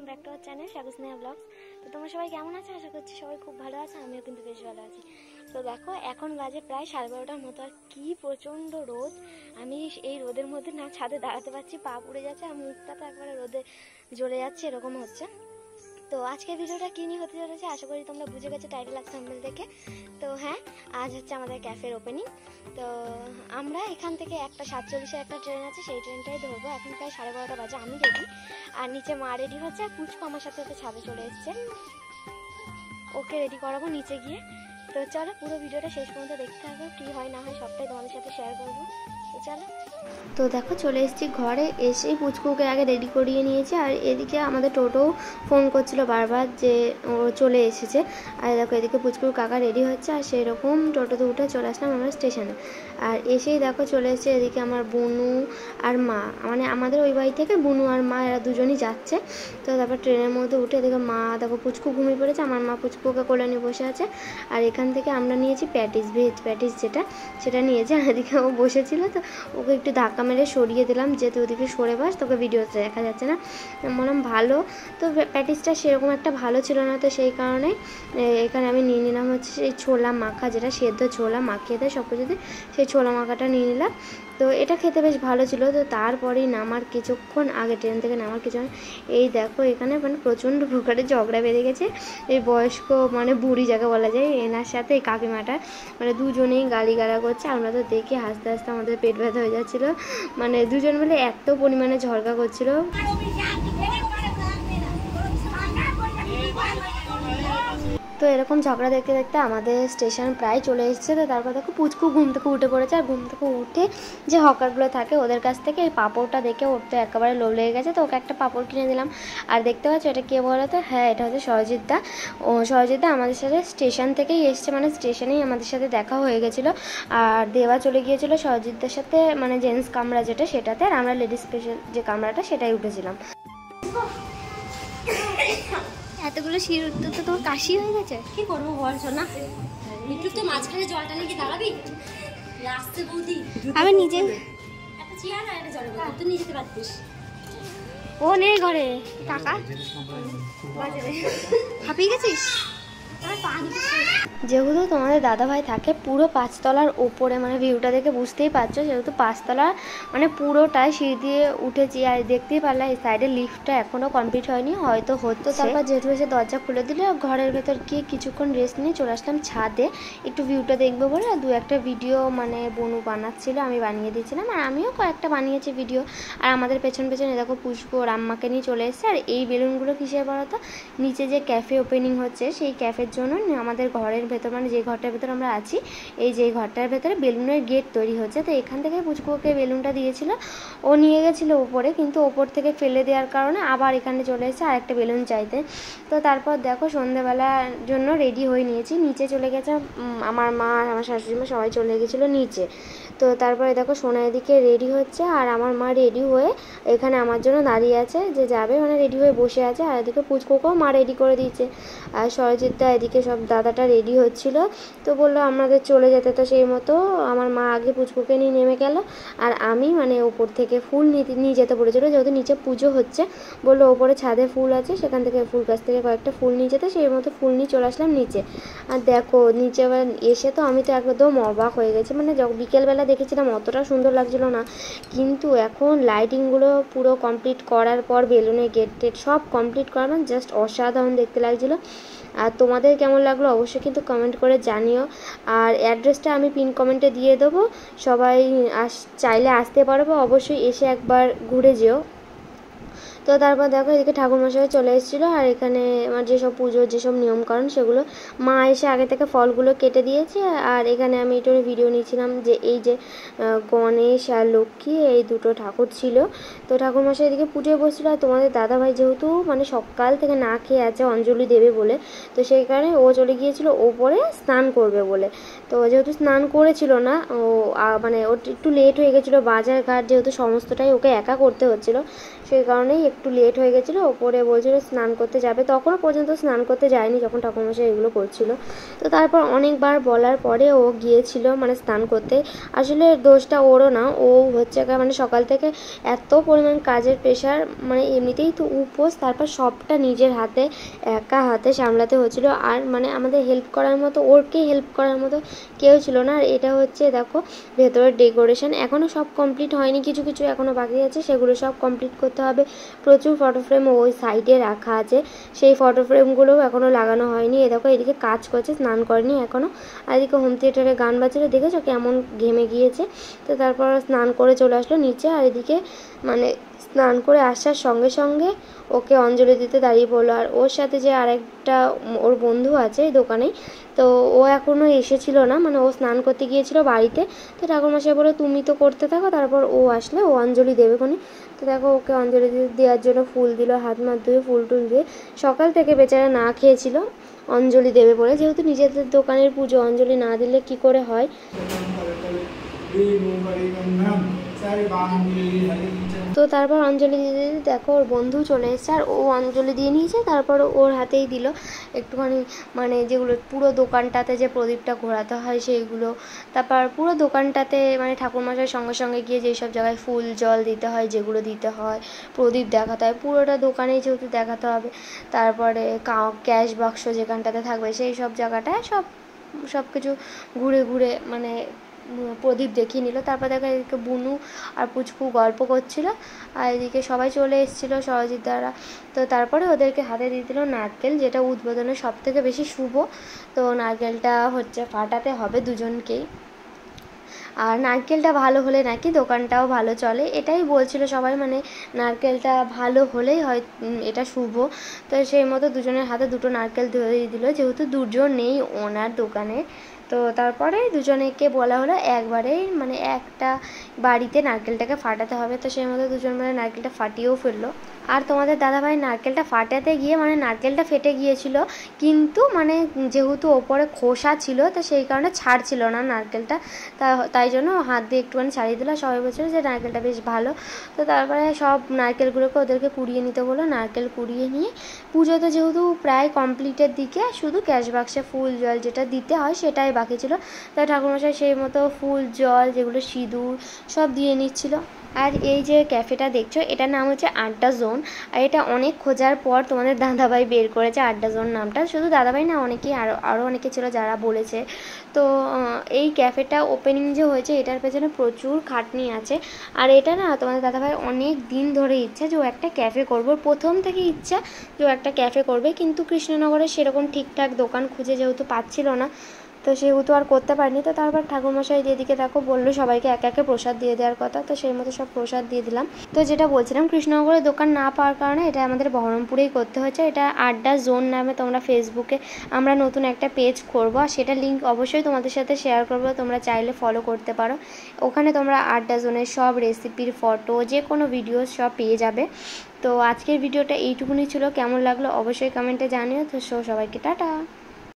Welcome back to our channel Sneha blogs. তো তোমরা সবাই কেমন আছো? আশা করছি সবাই খুব ভালো আছে, আমিও কিন্তু বেশ ভালো আছি। তো দেখো এখন বাজে প্রায় 12:30টার মতো, আর কি প্রচণ্ড রোদ। আমি এই রোদের মধ্যে না ছাদে দাঁড়াতে পারছি, পা পুড়ে যাচ্ছে আর মুখটা তো একবারে রোদে জ্বলে যাচ্ছে, এরকম হচ্ছে। তো আজকের ভিডিওটা কী নিয়ে হতে চলেছে আশা করি তোমরা বুঝে গেছো টাইটেল আর থাম্বনেল দেখে। তো হ্যাঁ, আজ হচ্ছে আমাদের ক্যাফের ওপেনিং। তো আমরা এখান থেকে 1:47-এর একটা ট্রেন আছে, সেই ট্রেনটাই ধরবো। এখন প্রায় 12:30 বাজে, আমি রেডি আর নিচে মা রেডি হচ্ছে, আর পুচকু আমার সাথে সাথে ছাদে চলে এসছে, ওকে রেডি করাবো নিচে গিয়ে। তো চলো পুরো ভিডিওটা শেষ পর্যন্ত দেখতে হবে, কী হয় না হয় সবটাই তোমাদের সাথে শেয়ার করবো। তো চলো। তো দেখো চলে এসেছি ঘরে, এসেই পুচকুকে আগে রেডি করিয়ে নিয়েছি, আর এদিকে আমাদের টোটোও ফোন করছিল বারবার যে ও চলে এসেছে। আর দেখো এদিকে পুচকুর কাকা রেডি হচ্ছে, আর সেই রকম টোটোতে উঠে চলে আসলাম আমরা স্টেশনে। আর এসেই দেখো চলে এসেছে এদিকে আমার বুনু আর মা, মানে আমাদের ওই বাড়ি থেকে বুনু আর মা এরা দুজনই যাচ্ছে। তো তারপর ট্রেনের মধ্যে উঠে এদিকে মা দেখো পুচকু ঘুমিয়ে পড়েছে, আমার মা পুচকুকে কোলে নিয়ে বসে আছে। আর এখান থেকে আমরা নিয়েছি প্যাটিস, ভেজ প্যাটিস সেটা নিয়েছি। আর এদিকে ও বসেছিল, তো ওকে একটু ধাক্কা মেরে সরিয়ে দিলাম, যেহেতু ওদিকে সরে বাস, তোকে ভিডিওতে দেখা যাচ্ছে না। বললাম ভালো, তো প্যাটিসটা সেরকম একটা ভালো ছিল না, তো সেই কারণে এখানে আমি নিয়ে নিলাম হচ্ছে সেই ছোলা মাখা, যেটা সেদ্ধ ছোলা মাখিয়ে দেয় সব কিছুতে, সেই ছোলা মাখাটা নিয়ে নিলাম। তো এটা খেতে বেশ ভালো ছিল। তো তারপরেই নামার কিছুক্ষণ আগে, ট্রেন থেকে নামার কিছুক্ষণ, এই দেখো এখানে মানে প্রচণ্ড প্রকারের ঝগড়া বেঁধে গেছে এই বয়স্ক মানে বুড়ি যাকে বলা যায় এনার সাথে এই কাকিমাটা, মানে দুজনেই গালিগালা করছে। আমরা তো দেখে হাসতে হাসতে আমাদের পেট ব্যথা হয়ে যাচ্ছিলো, মানে দুজন মিলে এত পরিমাণে ঝগড়া করছিল। তো এরকম ঝগড়া দেখতে দেখতে আমাদের স্টেশন প্রায় চলে এসেছে। তো তারপর দেখো পুচকু ঘুম থেকে উঠে পড়েছে, আর ঘুম থেকে উঠে যে হকারগুলো থাকে ওদের কাছ থেকে এই পাঁপড়টা দেখে ওর তো একেবারে লোভ লেগে গেছে, তো ওকে একটা পাঁপড় কিনে দিলাম। আর দেখতে পাচ্ছ এটা কে বলো তো? হ্যাঁ, এটা হচ্ছে সরজিৎদা। সরজিৎদা আমাদের সাথে স্টেশন থেকেই এসছে, মানে স্টেশনেই আমাদের সাথে দেখা হয়ে গেছিলো। আর দেওয়া চলে গিয়েছিলো সরজিৎদার সাথে, মানে জেন্টস কামরা যেটা সেটাতে, আর আমরা লেডিস স্পেশাল যে কামরাটা সেটাই উঠেছিলাম। এতগুলো শির উঠতে তো তোমার কাশি হয়ে গেছে, কি করবো বল শোনা? একটু তো মাঝখানে জলটা নিয়ে দাঁড়াবি, আসতে বৌদি আমি নিজে একটা চেয়ার আর একটা জলের বোতল তুই নিয়ে যেতে পারতিস। ও নেই ঘরে, কাকা হাঁপিয়ে গেছিস? যেহেতু তোমাদের দাদাভাই থাকে পুরো 5তলার ওপরে, মানে ভিউটা দেখে বুঝতেই পারছো, যেহেতু 5তলা মানে পুরোটাই সিঁড়ি দিয়ে উঠেছি। আর দেখতেই পারলে এই সাইডের লিফটটা এখনও কমপ্লিট হয়নি, হয়তো হতো। তারপর যেহেতু এসে দরজা খুলে দিলে ঘরের ভেতর গিয়ে কিছুক্ষণ রেস্ট নিয়ে চলে আসলাম ছাদে একটু ভিউটা দেখবো বলে। আর 2-1টা ভিডিও মানে বনু বানাচ্ছিল, আমি বানিয়ে দিয়েছিলাম, আর আমিও কয়েকটা বানিয়েছি ভিডিও। আর আমাদের পেছনে দেখো পুষ্প ওর আম্মাকে নিয়ে চলে এসেছে। আর এই বেলুনগুলো কিসের বলো তো? নিচে যে ক্যাফে ওপেনিং হচ্ছে সেই ক্যাফের জন্য আমাদের ঘরের ভেতর, মানে যে ঘরটার ভেতর আমরা আছি, এই যে ঘরটার ভেতরে বেলুনের গেট তৈরি হচ্ছে। তো এখান থেকে পুচকুকে বেলুনটা দিয়েছিল, ও নিয়ে গেছিলো ওপরে, কিন্তু ওপর থেকে ফেলে দেওয়ার কারণে আবার এখানে চলে এসেছে আর একটা বেলুন চাইতে। তো তারপর দেখো সন্ধ্যেবেলার জন্য রেডি হয়ে নিয়েছি, নিচে চলে গেছে আমার মা আর আমার শাশুড়ি মা, সবাই চলে গেছিলো নিচে। তো তারপরে দেখো সোনা এদিকে রেডি হচ্ছে, আর আমার মা রেডি হয়ে এখানে আমার জন্য দাঁড়িয়ে আছে যে যাবে, মানে রেডি হয়ে বসে আছে। আর এদিকে পুচকুকেও মা রেডি করে দিয়েছে। আর সরজিৎদা এদিকে সব দাদাটা রেডি হচ্ছিল, তো বললো আমাদের চলে যেতে। তো সেই মতো আমার মা আগে পুচকুকে নিয়ে নেমে গেল, আর আমি মানে ওপর থেকে ফুল নিয়ে যেতে পড়েছিলো, যেহেতু নিচে পুজো হচ্ছে। বললো ওপরে ছাদে ফুল আছে, সেখান থেকে ফুল গাছ থেকে কয়েকটা ফুল নিয়ে যেতে, সেই মতো ফুল নিয়ে চলে আসলাম নিচে। আর দেখো নিচে আবার এসে তো আমি তো একদম অবাক হয়ে গেছি, মানে বিকেলবেলা দেখেছিলাম অতটা সুন্দর লাগছিল না, কিন্তু এখন লাইটিংগুলো পুরো কমপ্লিট করার পর বেলুনের গেট টেট সব কমপ্লিট করানো জাস্ট অসাধারণ দেখতে লাগছিলো। আর তোমাদের কেমন লাগলো অবশ্যই কিন্তু কমেন্ট করে জানিও। আর অ্যাড্রেসটা আমি পিন কমেন্টে দিয়ে দেবো, সবাই চাইলে আসতে পারবো, অবশ্যই এসে একবার ঘুরে যেও। তো তারপর দেখো এদিকে ঠাকুরমশাই চলে এসেছিলো, আর এখানে আমার যেসব পুজোর যেসব নিয়মকানুন সেগুলো মা এসে আগে থেকে ফলগুলো কেটে দিয়েছে। আর এখানে আমি একটু ভিডিও নিয়েছিলাম যে এই যে গণেশ আর লক্ষ্মী এই দুটো ঠাকুর ছিল। তো ঠাকুরমশাই এদিকে পুজোয় বসছিলো, আর তোমাদের দাদাভাই যেহেতু মানে সকাল থেকে না খেয়ে আছে অঞ্জলি দেবে বলে, তো সেই কারণে ও চলে গিয়েছিলো ওপরে স্নান করবে বলে। তো যেহেতু স্নান করেছিল না ও, মানে ওর একটু লেট হয়ে গেছিলো, বাজার ঘাট যেহেতু সমস্তটাই ওকে একা করতে হচ্ছিলো, সেই কারণে বলেই একটু লেট হয়ে গেছিলো, ওপরে বলছিল স্নান করতে যাবে, তখনও পর্যন্ত স্নান করতে যায়নি যখন ঠাকুরমশাই এগুলো করছিল। তো তারপর অনেকবার বলার পরে ও গিয়েছিল মানে স্নান করতে। আসলে দোষটা ওরও না, ও হচ্ছে মানে সকাল থেকে এত পরিমাণ কাজের প্রেশার, মানে এমনিতেই তো উপোস, তারপর সবটা নিজের হাতে একা হাতে সামলাতে হচ্ছিলো। আর মানে আমাদের হেল্প করার মতো, ওরকে হেল্প করার মতো কেউ ছিল না। আর এটা হচ্ছে দেখো ভেতরের ডেকোরেশন, এখনও সব কমপ্লিট হয়নি, কিছু কিছু এখনও বাকি আছে, সেগুলো সব কমপ্লিট করতে হবে। প্রচুর ফটো ফ্রেম ওই সাইডে রাখা আছে, সেই ফটো ফ্রেমগুলোও এখনও লাগানো হয়নি। এ দেখো এদিকে কাজ করছে, স্নান করেনি এখনও। আর এদিকে হোম থিয়েটারে গান বাজছিল, দেখেছো কেমন ঘেমে গিয়েছে। তো তারপর স্নান করে চলে আসলো নিচে। আর এদিকে মানে স্নান করে আসার সঙ্গে সঙ্গে ওকে অঞ্জলি দিতে দাঁড়িয়ে পড়লো। আর ওর সাথে যে আরেকটা ওর বন্ধু আছে এই দোকানে, তো ও এখনও এসেছিল না, মানে ও স্নান করতে গিয়েছিল বাড়িতে। তো ঠাকুরমশাই বলে তুমি তো করতে থাকো, তারপর ও আসলে ও অঞ্জলি দেবে কোনি। তো দেখো ওকে অঞ্জলি দেওয়ার জন্য ফুল দিল, হাত মাত ধুয়ে ফুল টুল দিয়ে। সকাল থেকে বেচারা না খেয়েছিল অঞ্জলি দেবে বলে, যেহেতু নিজেদের দোকানের পুজো, অঞ্জলি না দিলে কি করে হয়। তো তারপর অঞ্জলি দিয়ে দিতে দেখো ওর বন্ধু চলে এসেছে, আর ও অঞ্জলি দিয়ে নিয়েছে। তারপর ওর হাতেই দিল একটুখানি মানে যেগুলো পুরো দোকানটাতে যে প্রদীপটা ঘোরাতে হয় সেইগুলো। তারপর পুরো দোকানটাতে মানে ঠাকুরমশাই সঙ্গে সঙ্গে গিয়ে যেসব জায়গায় ফুল জল দিতে হয়, যেগুলো দিতে হয়, প্রদীপ দেখাতে হয়, পুরোটা দোকানেই যেহেতু দেখাতে হবে। তারপরে ক্যাশ বাক্স যেখানটাতে থাকবে সেই সব জায়গাটায় সব কিছু ঘুরে ঘুরে মানে প্রদীপ দেখিয়ে নিল। তারপর দেখো এদিকে বুনু আর পুচকু গল্প করছিল, আর এদিকে সবাই চলে এসেছিলো সরজিৎ দ্বারা। তো তারপরে ওদেরকে হাতে দিয়ে দিল নারকেল, যেটা উদ্বোধনের সব থেকে বেশি শুভ। তো নারকেলটা হচ্ছে ফাটাতে হবে দুজনকেই। আর নারকেলটা ভালো হলে নাকি দোকানটাও ভালো চলে, এটাই বলছিল সবাই, মানে নারকেলটা ভালো হলেই হয় এটা শুভ। তো সেই মতো দুজনের হাতে দুটো নারকেল ধরিয়ে দিল, যেহেতু দুজন নেই ওনার দোকানে। তো তারপরে দুজনেকে বলা হলো একবারেই মানে একটা বাড়িতে নারকেলটাকে ফাটাতে হবে। তো সেই মতো দুজন মানে নারকেলটা ফাটিয়েও ফেললো। আর তোমাদের দাদাভাই নারকেলটা ফাটাতে গিয়ে মানে নারকেলটা ফেটে গিয়েছিল, কিন্তু মানে যেহেতু ওপরে খোসা ছিল তো সেই কারণে ছাড়ছিল না নারকেলটা। তাই জন্য হাত দিয়ে একটুখানি ছাড়িয়ে দিল। সবাই বলছিল যে নারকেলটা বেশ ভালো। তো তারপরে সব নারকেলগুলোকে ওদেরকে কুড়িয়ে নিতে বললো। নারকেল কুড়িয়ে নিয়ে পুজো তো যেহেতু প্রায় কমপ্লিটের দিকে, শুধু ক্যাশ বাক্সে ফুল জল যেটা দিতে হয় সেটাই বাকি ছিল। তাই ঠাকুরমশাই সেই মতো ফুল জল যেগুলো সিঁদুর সব দিয়ে নিচ্ছিল। আর এই যে ক্যাফেটা দেখছো এটার নাম হচ্ছে আড্ডা জোন। আর এটা অনেক খোঁজার পর তোমাদের দাদাভাই বের করেছে আড্ডা জোন নামটা। শুধু দাদাভাই না, অনেকেই আরও অনেকে ছিল যারা বলেছে। তো এই ক্যাফেটা ওপেনিং যে হয়েছে এটার পেছনে প্রচুর খাটনি আছে। আর এটা না তোমাদের দাদাভাই অনেক দিন ধরে ইচ্ছা যে ও একটা ক্যাফে করবো, প্রথম থেকে ইচ্ছা যে ও একটা ক্যাফে করবে, কিন্তু কৃষ্ণনগরে সেরকম ঠিকঠাক দোকান খুঁজে যেহেতু পাচ্ছিল না, তো সেহেতু আর করতে পারিনি। তো তারপর ঠাকুরমশাই যেদিকে দেখো বললো সবাইকে একে একে প্রসাদ দিয়ে দেওয়ার কথা, তো সেই মতো সব প্রসাদ দিয়ে দিলাম। তো যেটা বলছিলাম, কৃষ্ণনগরে দোকান না পাওয়ার কারণে এটা আমাদের বহরমপুরেই করতে হচ্ছে। এটা আড্ডা জোন নামে তোমরা ফেসবুকে আমরা নতুন একটা পেজ করবো, আর সেটা লিঙ্ক অবশ্যই তোমাদের সাথে শেয়ার করবো, তোমরা চাইলে ফলো করতে পারো। ওখানে তোমরা আড্ডা জোনের সব রেসিপির ফটো, যে কোনো ভিডিও সব পেয়ে যাবে। তো আজকের ভিডিওটা এইটুকুনি ছিল, কেমন লাগলো অবশ্যই কমেন্টে জানিও। তো সবাইকে টাটা।